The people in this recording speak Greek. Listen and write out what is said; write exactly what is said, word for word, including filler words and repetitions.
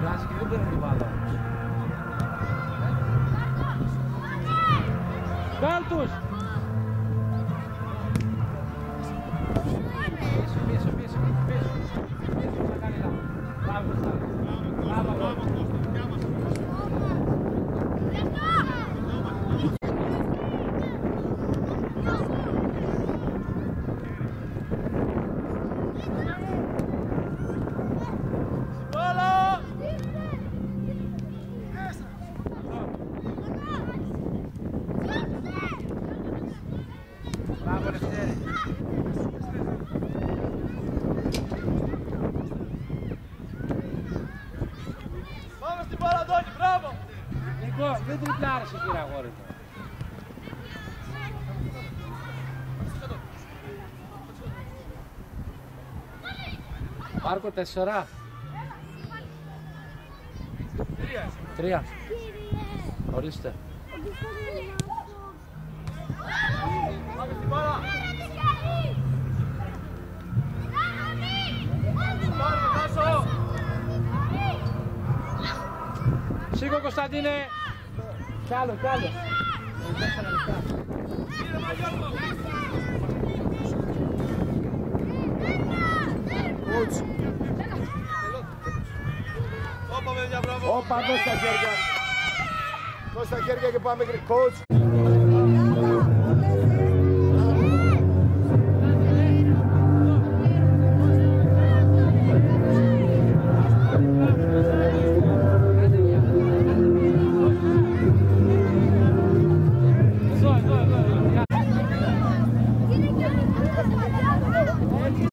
Βγάζει και δεν παίρνει την μπάλα. Βγάλ' τους! Πίσω, πίσω, πίσω, πίσω. Πίσω, θα κάνει λάθος. Μπράβο, μπράβο, μπράβο. Πάμε στην μπάλα, Αντώνη, μπράβο! Νικό, δεν τριπλάρεσαι κύριε αγόρι μου. Μάρκο, τέσσερα. Τρία. Τρία. Ορίστε. Πάμε στην μπάλα! Πάμε, Τάσο! Σήκω Κωνσταντίνε. Κι άλλο, κι άλλο. Κύριε Μαγιώτο! Κούτς. Όπα παιδιά, μπράβο! Όπα, δώσ' τα χέρια. Δώσ' τα χέρια και πάμε, coach.